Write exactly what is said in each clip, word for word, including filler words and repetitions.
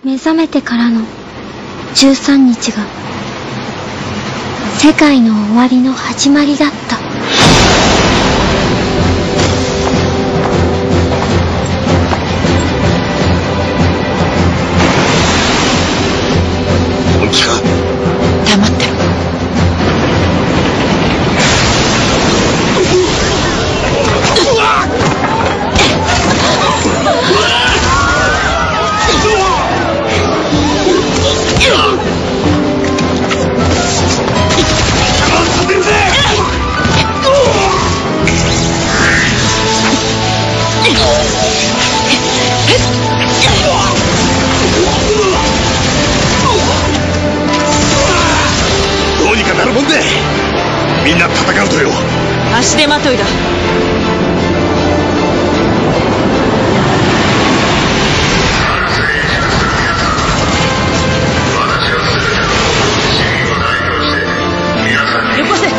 目覚めてからのじゅうさんにちが世界の終わりの始まりだった。 本気か？ 黙ってろ。 どうにかなるもんで。みんな戦うとよ。 足手まといだ。よこせ。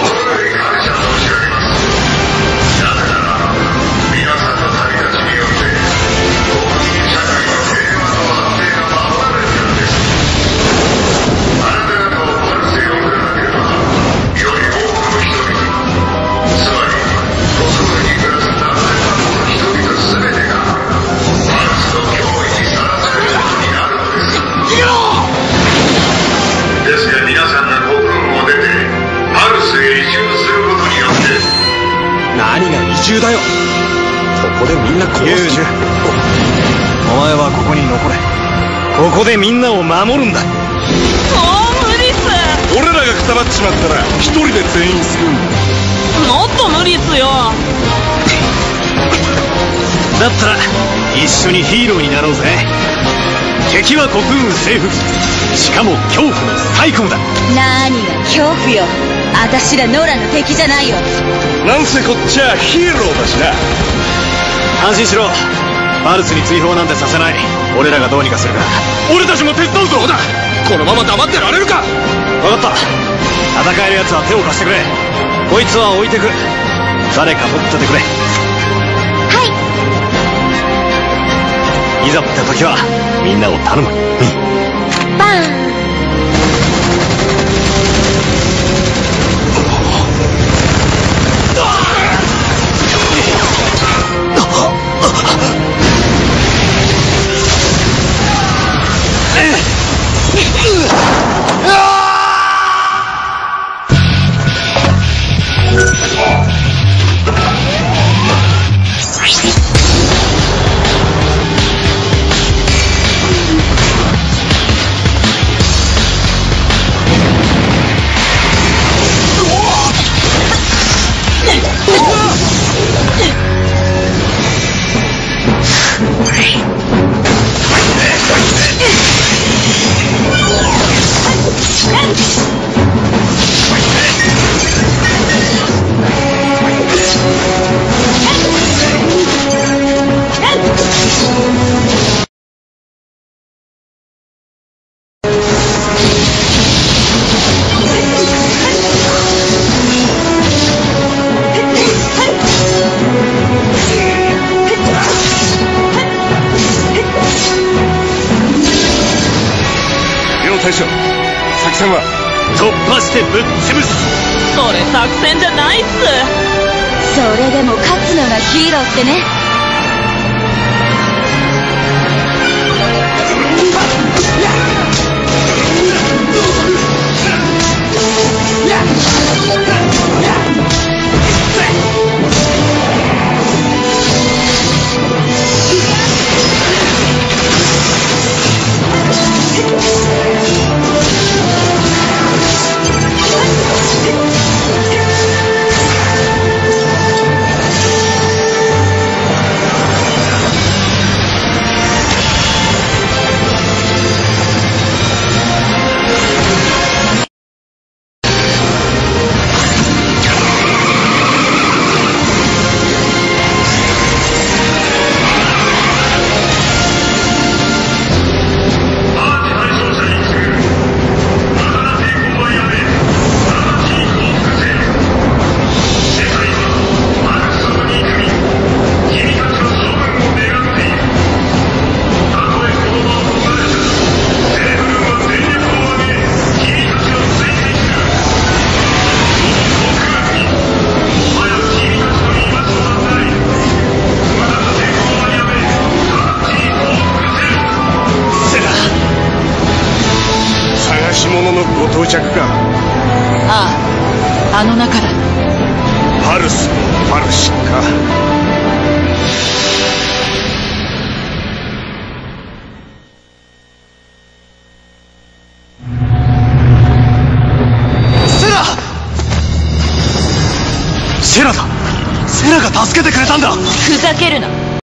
何が移住だよ。ここでみんな殺す。ユージュ、お前はここに残れ。ここでみんなを守るんだ。 もう無理っす。 俺らがくたばっちまったら一人で全員救うんだ。 もっと無理っすよ。 だったら一緒にヒーローになろうぜ。敵は国運征服、しかも恐怖の最高だ。 何が恐怖よ。私らノラの敵じゃないよ。 なんせこっちはヒーローだしな。安心しろ。バルスに追放なんてさせない。俺らがどうにかするから。俺たちも手伝うぞ。そうだ、このまま黙ってられるか。分かった。戦える奴は手を貸してくれ。こいつは置いてく。誰か持っててくれ。 はい。 いざって時はみんなを頼む。 バーン。 大将、作戦は突破してぶっ潰す。 それ作戦じゃないっす。それでも勝つのがヒーローってね。 到着か。 ああ、あの中だ。 パルスのパルシか。セラセラだ。セラが助けてくれたんだ。 ふざけるな。